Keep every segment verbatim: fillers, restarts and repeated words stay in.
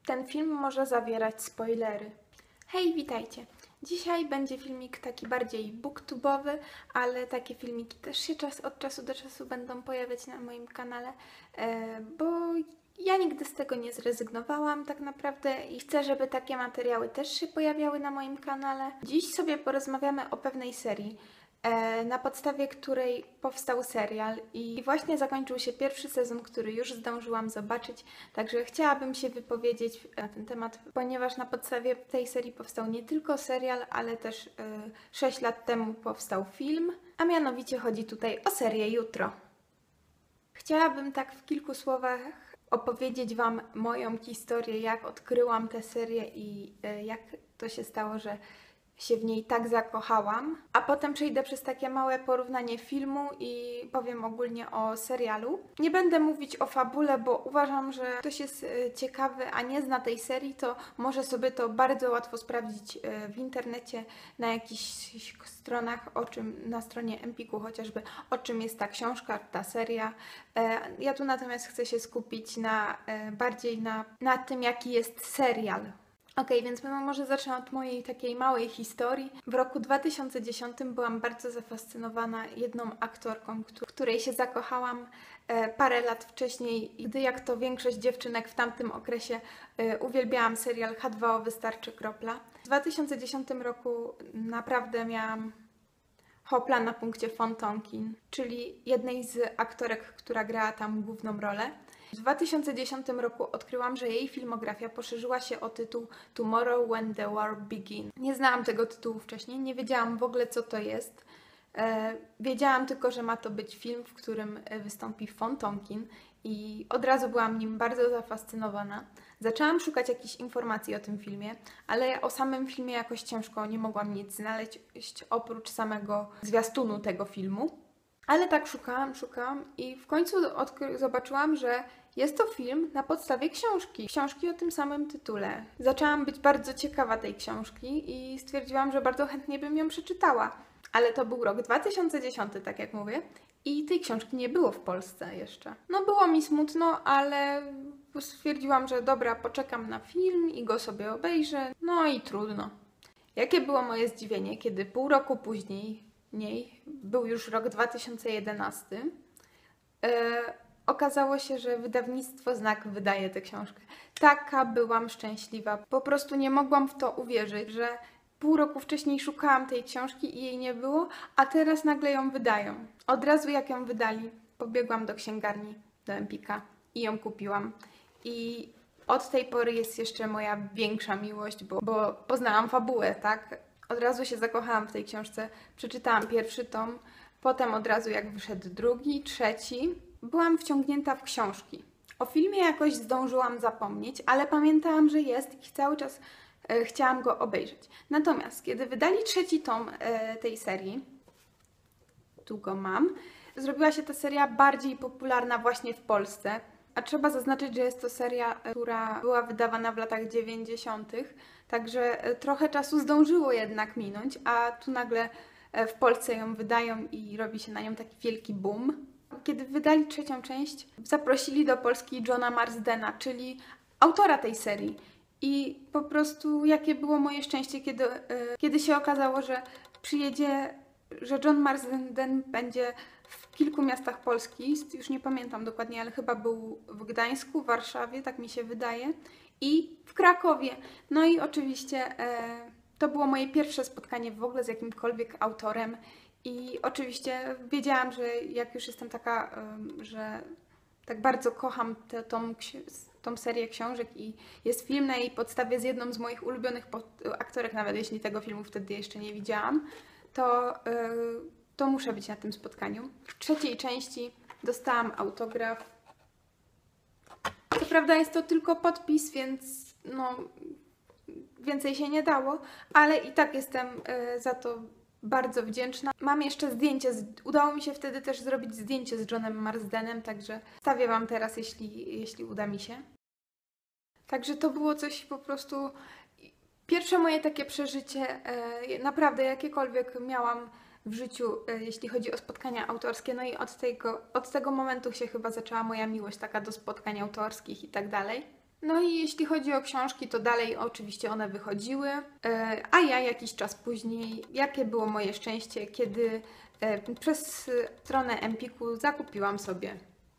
Ten film może zawierać spoilery. Hej, witajcie! Dzisiaj będzie filmik taki bardziej booktubowy, ale takie filmiki też się czas od czasu do czasu będą pojawiać na moim kanale, e, bo ja nigdy z tego nie zrezygnowałam tak naprawdę i chcę, żeby takie materiały też się pojawiały na moim kanale. Dziś sobie porozmawiamy o pewnej serii, na podstawie której powstał serial i właśnie zakończył się pierwszy sezon, który już zdążyłam zobaczyć, także chciałabym się wypowiedzieć na ten temat, ponieważ na podstawie tej serii powstał nie tylko serial, ale też sześć lat temu powstał film, a mianowicie chodzi tutaj o serię Jutro. Chciałabym tak w kilku słowach opowiedzieć Wam moją historię, jak odkryłam tę serię i jak to się stało, że się w niej tak zakochałam, a potem przejdę przez takie małe porównanie filmu i powiem ogólnie o serialu. Nie będę mówić o fabule, bo uważam, że ktoś jest ciekawy, a nie zna tej serii, to może sobie to bardzo łatwo sprawdzić w internecie, na jakichś stronach, o czym, na stronie Empiku chociażby, o czym jest ta książka, ta seria. Ja tu natomiast chcę się skupić na, bardziej na, na tym, jaki jest serial. Ok, więc może zacznę od mojej takiej małej historii. W roku dwa tysiące dziesiątym byłam bardzo zafascynowana jedną aktorką, w której się zakochałam parę lat wcześniej, gdy jak to większość dziewczynek w tamtym okresie uwielbiałam serial H dwa O Wystarczy kropla. W dwa tysiące dziesiątym roku naprawdę miałam hopla na punkcie Fontonkin, czyli jednej z aktorek, która grała tam główną rolę. W dwa tysiące dziesiątym roku odkryłam, że jej filmografia poszerzyła się o tytuł Tomorrow When the War Begins. Nie znałam tego tytułu wcześniej, nie wiedziałam w ogóle, co to jest. E, wiedziałam tylko, że ma to być film, w którym wystąpi Fontonkin i od razu byłam nim bardzo zafascynowana. Zaczęłam szukać jakichś informacji o tym filmie, ale o samym filmie jakoś ciężko nie mogłam nic znaleźć oprócz samego zwiastunu tego filmu. Ale tak szukałam, szukałam i w końcu zobaczyłam, że jest to film na podstawie książki. Książki o tym samym tytule. Zaczęłam być bardzo ciekawa tej książki i stwierdziłam, że bardzo chętnie bym ją przeczytała. Ale to był rok dwa tysiące dziesiąty, tak jak mówię, i tej książki nie było w Polsce jeszcze. No było mi smutno, ale stwierdziłam, że dobra, poczekam na film i go sobie obejrzę. No i trudno. Jakie było moje zdziwienie, kiedy pół roku później, niej, był już rok dwa tysiące jedenasty, yy, okazało się, że wydawnictwo Znak wydaje tę książkę. Taka byłam szczęśliwa. Po prostu nie mogłam w to uwierzyć, że pół roku wcześniej szukałam tej książki i jej nie było, a teraz nagle ją wydają. Od razu jak ją wydali, pobiegłam do księgarni, do Empika i ją kupiłam. I od tej pory jest jeszcze moja większa miłość, bo, bo poznałam fabułę, tak? Od razu się zakochałam w tej książce, przeczytałam pierwszy tom, potem od razu jak wyszedł drugi, trzeci, byłam wciągnięta w książki. O filmie jakoś zdążyłam zapomnieć, ale pamiętałam, że jest i cały czas e, chciałam go obejrzeć. Natomiast kiedy wydali trzeci tom e, tej serii, tu go mam, zrobiła się ta seria bardziej popularna właśnie w Polsce. A trzeba zaznaczyć, że jest to seria, która była wydawana w latach dziewięćdziesiątych, także trochę czasu zdążyło jednak minąć, a tu nagle w Polsce ją wydają i robi się na nią taki wielki boom. Kiedy wydali trzecią część, zaprosili do Polski Johna Marzdena, czyli autora tej serii. I po prostu jakie było moje szczęście, kiedy, kiedy się okazało, że przyjedzie, że John Marsden będzie w kilku miastach Polski, już nie pamiętam dokładnie, ale chyba był w Gdańsku, w Warszawie, tak mi się wydaje, i w Krakowie. No i oczywiście e, to było moje pierwsze spotkanie w ogóle z jakimkolwiek autorem i oczywiście wiedziałam, że jak już jestem taka, e, że tak bardzo kocham tę, tą, tą serię książek i jest film na jej podstawie z jedną z moich ulubionych aktorek, nawet jeśli tego filmu wtedy jeszcze nie widziałam, to... E, to muszę być na tym spotkaniu. W trzeciej części dostałam autograf. Co prawda jest to tylko podpis, więc no więcej się nie dało, ale i tak jestem y, za to bardzo wdzięczna. Mam jeszcze zdjęcie, z, udało mi się wtedy też zrobić zdjęcie z Johnem Marsdenem, także wstawię Wam teraz, jeśli, jeśli uda mi się. Także to było coś po prostu... Pierwsze moje takie przeżycie, y, naprawdę jakiekolwiek miałam w życiu, jeśli chodzi o spotkania autorskie. No i od tego, od tego momentu się chyba zaczęła moja miłość taka do spotkań autorskich i tak dalej. No i jeśli chodzi o książki, to dalej oczywiście one wychodziły, a ja jakiś czas później, jakie było moje szczęście, kiedy przez stronę Empiku zakupiłam sobie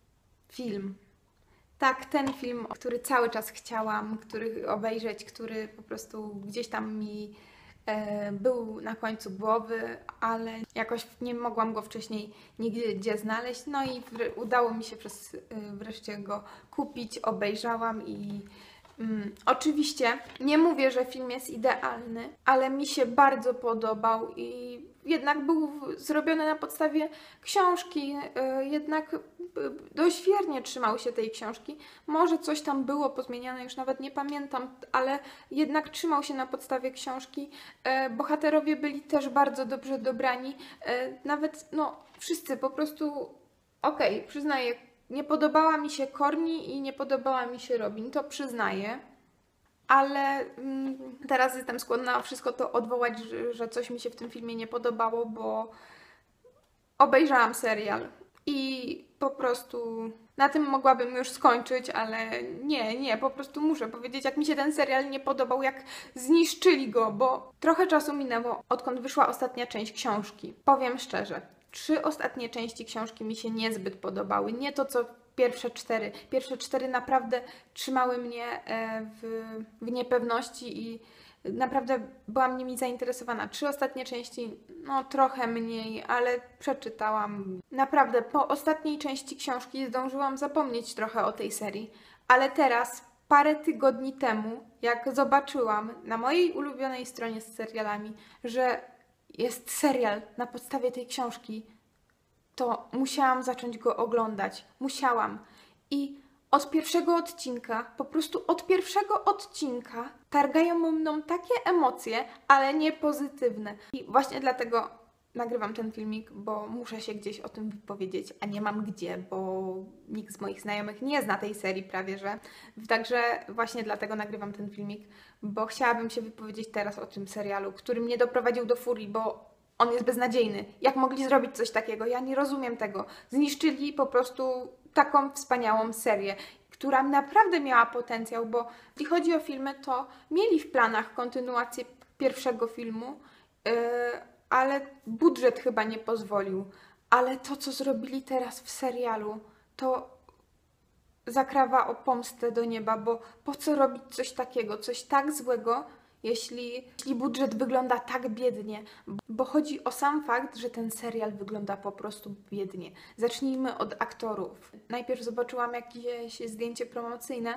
film. Tak, ten film, który cały czas chciałam, który obejrzeć, który po prostu gdzieś tam mi e, był na końcu głowy, ale jakoś nie mogłam go wcześniej nigdzie znaleźć. No i wr- udało mi się przez, e, wreszcie go kupić, obejrzałam i mm, oczywiście nie mówię, że film jest idealny, ale mi się bardzo podobał i jednak był w- zrobiony na podstawie książki, e, jednak dość wiernie trzymał się tej książki. Może coś tam było pozmieniane, już nawet nie pamiętam, ale jednak trzymał się na podstawie książki. E, bohaterowie byli też bardzo dobrze dobrani. E, nawet, no, wszyscy po prostu, okej, okay, przyznaję, nie podobała mi się Courtney i nie podobała mi się Robin, to przyznaję. Ale mm, teraz jestem skłonna wszystko to odwołać, że, że coś mi się w tym filmie nie podobało, bo obejrzałam serial. I po prostu na tym mogłabym już skończyć, ale nie, nie, po prostu muszę powiedzieć, jak mi się ten serial nie podobał, jak zniszczyli go, bo trochę czasu minęło, odkąd wyszła ostatnia część książki. Powiem szczerze, trzy ostatnie części książki mi się niezbyt podobały. Nie to, co pierwsze cztery. Pierwsze cztery naprawdę trzymały mnie w, w niepewności i naprawdę byłam nimi zainteresowana. Trzy ostatnie części, no trochę mniej, ale przeczytałam. Naprawdę, po ostatniej części książki zdążyłam zapomnieć trochę o tej serii. Ale teraz, parę tygodni temu, jak zobaczyłam na mojej ulubionej stronie z serialami, że jest serial na podstawie tej książki, to musiałam zacząć go oglądać. Musiałam. I od pierwszego odcinka, po prostu od pierwszego odcinka targają mną takie emocje, ale nie pozytywne. I właśnie dlatego nagrywam ten filmik, bo muszę się gdzieś o tym wypowiedzieć, a nie mam gdzie, bo nikt z moich znajomych nie zna tej serii prawie, że. Także właśnie dlatego nagrywam ten filmik, bo chciałabym się wypowiedzieć teraz o tym serialu, który mnie doprowadził do furii, bo on jest beznadziejny. Jak mogli zrobić coś takiego? Ja nie rozumiem tego. Zniszczyli po prostu taką wspaniałą serię, która naprawdę miała potencjał, bo jeśli chodzi o filmy, to mieli w planach kontynuację pierwszego filmu, yy, ale budżet chyba nie pozwolił. Ale to, co zrobili teraz w serialu, to zakrawa o pomstę do nieba, bo po co robić coś takiego, coś tak złego, jeśli, jeśli budżet wygląda tak biednie, bo chodzi o sam fakt, że ten serial wygląda po prostu biednie. Zacznijmy od aktorów. Najpierw zobaczyłam jakieś zdjęcie promocyjne.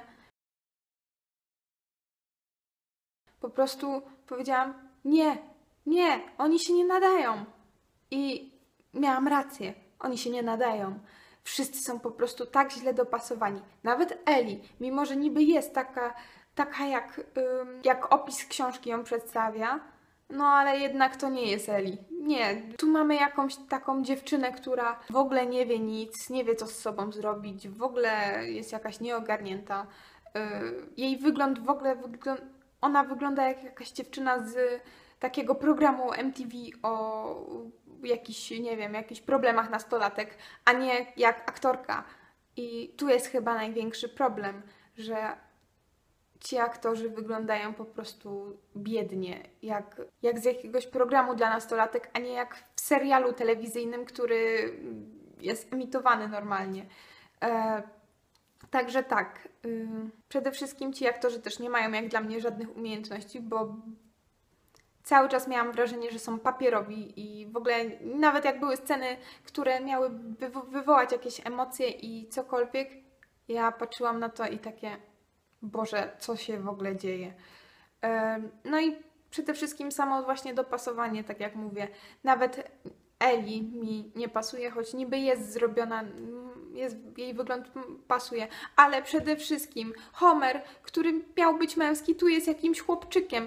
Po prostu powiedziałam, nie, nie, oni się nie nadają. I miałam rację, oni się nie nadają. Wszyscy są po prostu tak źle dopasowani. Nawet Ellie, mimo że niby jest taka taka jak, ym, jak opis książki ją przedstawia, no ale jednak to nie jest Ellie. Nie, tu mamy jakąś taką dziewczynę, która w ogóle nie wie nic, nie wie co z sobą zrobić, w ogóle jest jakaś nieogarnięta. Yy, jej wygląd w ogóle, wyglą ona wygląda jak jakaś dziewczyna z takiego programu M T V o jakichś, nie wiem, jakichś problemach nastolatek, a nie jak aktorka. I tu jest chyba największy problem, że ci aktorzy wyglądają po prostu biednie, jak, jak z jakiegoś programu dla nastolatek, a nie jak w serialu telewizyjnym, który jest emitowany normalnie. E, także tak, y, przede wszystkim ci aktorzy też nie mają jak dla mnie żadnych umiejętności, bo cały czas miałam wrażenie, że są papierowi i w ogóle nawet jak były sceny, które miały wywo- wywołać jakieś emocje i cokolwiek, ja patrzyłam na to i takie... Boże, co się w ogóle dzieje. No i przede wszystkim samo właśnie dopasowanie, tak jak mówię. Nawet Ellie mi nie pasuje, choć niby jest zrobiona, jest, jej wygląd pasuje, ale przede wszystkim Homer, który miał być męski, tu jest jakimś chłopczykiem.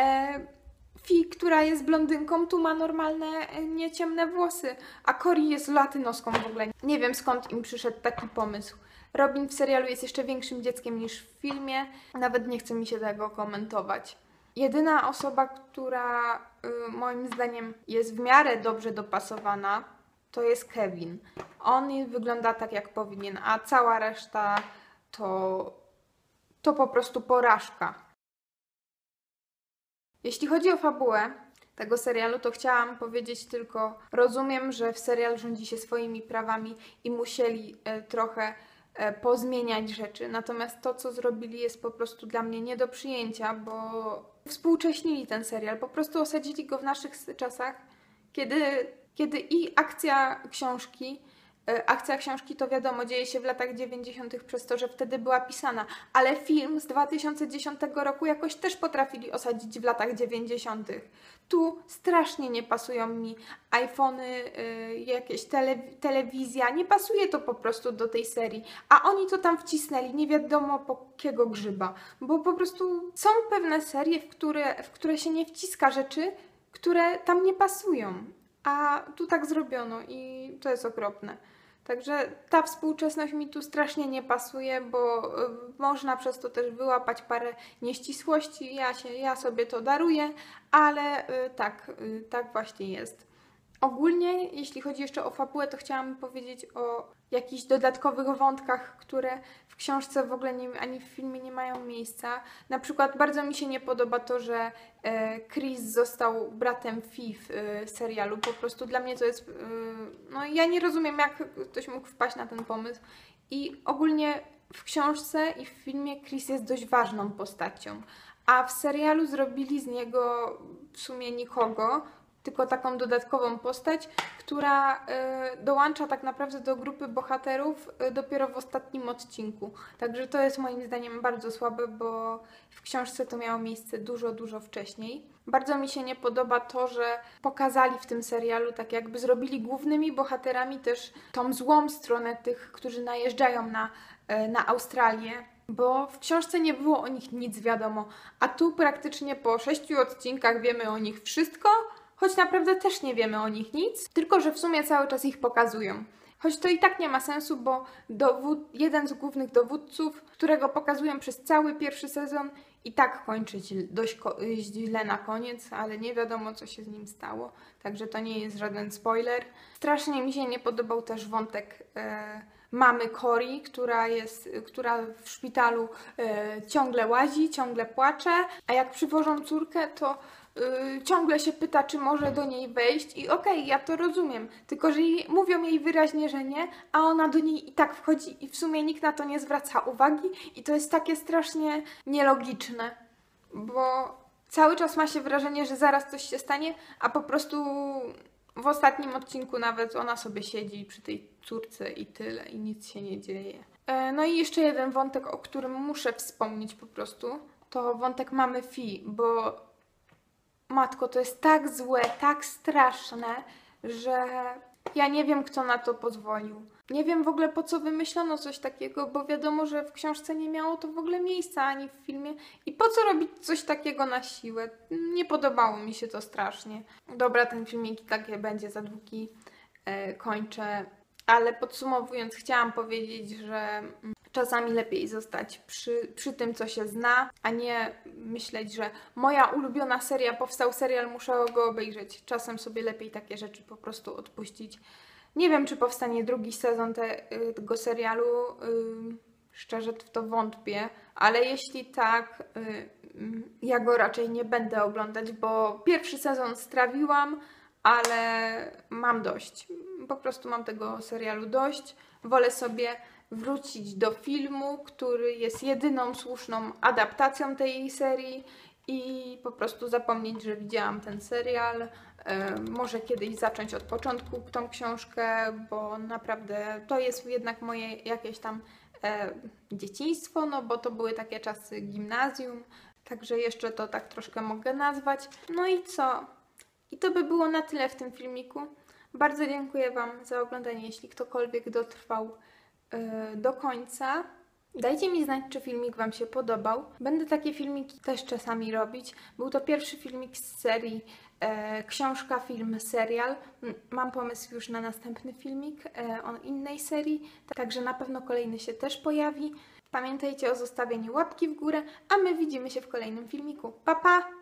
Fi, która jest blondynką, tu ma normalne, nie ciemne włosy, a Cory jest latynoską w ogóle. Nie wiem skąd im przyszedł taki pomysł. Robin w serialu jest jeszcze większym dzieckiem niż w filmie. Nawet nie chce mi się tego komentować. Jedyna osoba, która y, moim zdaniem jest w miarę dobrze dopasowana, to jest Kevin. On wygląda tak, jak powinien, a cała reszta to to po prostu porażka. Jeśli chodzi o fabułę tego serialu, to chciałam powiedzieć tylko, rozumiem, że w serial rządzi się swoimi prawami i musieli e, trochę e, pozmieniać rzeczy, natomiast to, co zrobili, jest po prostu dla mnie nie do przyjęcia, bo współcześnili ten serial, po prostu osadzili go w naszych czasach, kiedy, kiedy i akcja książki, Akcja książki to wiadomo, dzieje się w latach dziewięćdziesiątych przez to, że wtedy była pisana, ale film z dwa tysiące dziesiątego roku jakoś też potrafili osadzić w latach dziewięćdziesiątych. Tu strasznie nie pasują mi iPhony, yy, jakieś tele, telewizja, nie pasuje to po prostu do tej serii, a oni to tam wcisnęli, nie wiadomo po kiego grzyba, bo po prostu są pewne serie, w które, w które się nie wciska rzeczy, które tam nie pasują. A tu tak zrobiono i to jest okropne. Także ta współczesność mi tu strasznie nie pasuje, bo y, można przez to też wyłapać parę nieścisłości. Ja, się, ja sobie to daruję, ale y, tak, y, tak właśnie jest. Ogólnie, jeśli chodzi jeszcze o fabułę, to chciałam powiedzieć o jakichś dodatkowych wątkach, które w książce w ogóle nie, ani w filmie nie mają miejsca. Na przykład bardzo mi się nie podoba to, że e, Chris został bratem Fi w e, serialu. Po prostu dla mnie to jest... E, no ja nie rozumiem, jak ktoś mógł wpaść na ten pomysł. I ogólnie w książce i w filmie Chris jest dość ważną postacią. A w serialu zrobili z niego w sumie nikogo, tylko taką dodatkową postać, która y, dołącza tak naprawdę do grupy bohaterów y, dopiero w ostatnim odcinku. Także to jest moim zdaniem bardzo słabe, bo w książce to miało miejsce dużo, dużo wcześniej. Bardzo mi się nie podoba to, że pokazali w tym serialu, tak jakby zrobili głównymi bohaterami też tą złą stronę tych, którzy najeżdżają na, y, na Australię. Bo w książce nie było o nich nic wiadomo, a tu praktycznie po sześciu odcinkach wiemy o nich wszystko, choć naprawdę też nie wiemy o nich nic, tylko że w sumie cały czas ich pokazują. Choć to i tak nie ma sensu, bo dowód, jeden z głównych dowódców, którego pokazują przez cały pierwszy sezon, i tak kończy dość źle na koniec, ale nie wiadomo, co się z nim stało, także to nie jest żaden spoiler. Strasznie mi się nie podobał też wątek e, mamy Cory, która jest, która w szpitalu e, ciągle łazi, ciągle płacze, a jak przywożą córkę, to Yy, ciągle się pyta, czy może do niej wejść i okej, okay, ja to rozumiem, tylko że jej, mówią jej wyraźnie, że nie, a ona do niej i tak wchodzi i w sumie nikt na to nie zwraca uwagi i to jest takie strasznie nielogiczne, bo cały czas ma się wrażenie, że zaraz coś się stanie, a po prostu w ostatnim odcinku nawet ona sobie siedzi przy tej córce i tyle i nic się nie dzieje. Yy, no i jeszcze jeden wątek, o którym muszę wspomnieć po prostu, to wątek mamy Fi, bo matko, to jest tak złe, tak straszne, że ja nie wiem, kto na to pozwolił. Nie wiem w ogóle, po co wymyślono coś takiego, bo wiadomo, że w książce nie miało to w ogóle miejsca, ani w filmie. I po co robić coś takiego na siłę? Nie podobało mi się to strasznie. Dobra, ten filmik i tak będzie za długi, e, kończę. Ale podsumowując, chciałam powiedzieć, że czasami lepiej zostać przy, przy tym, co się zna, a nie myśleć, że moja ulubiona seria, powstał serial, muszę go obejrzeć. Czasem sobie lepiej takie rzeczy po prostu odpuścić. Nie wiem, czy powstanie drugi sezon te, tego serialu. Yy, szczerze w to wątpię, ale jeśli tak, yy, ja go raczej nie będę oglądać, bo pierwszy sezon strawiłam, ale mam dość. Po prostu mam tego serialu dość. Wolę sobie wrócić do filmu, który jest jedyną słuszną adaptacją tej serii i po prostu zapomnieć, że widziałam ten serial. E, może kiedyś zacząć od początku tą książkę, bo naprawdę to jest jednak moje jakieś tam e, dzieciństwo, no bo to były takie czasy gimnazjum, także jeszcze to tak troszkę mogę nazwać. No i co? I to by było na tyle w tym filmiku. Bardzo dziękuję Wam za oglądanie, jeśli ktokolwiek dotrwał yy, do końca. Dajcie mi znać, czy filmik Wam się podobał. Będę takie filmiki też czasami robić. Był to pierwszy filmik z serii e, książka, film, serial. Mam pomysł już na następny filmik e, o innej serii, także na pewno kolejny się też pojawi. Pamiętajcie o zostawieniu łapki w górę, a my widzimy się w kolejnym filmiku. Pa, pa!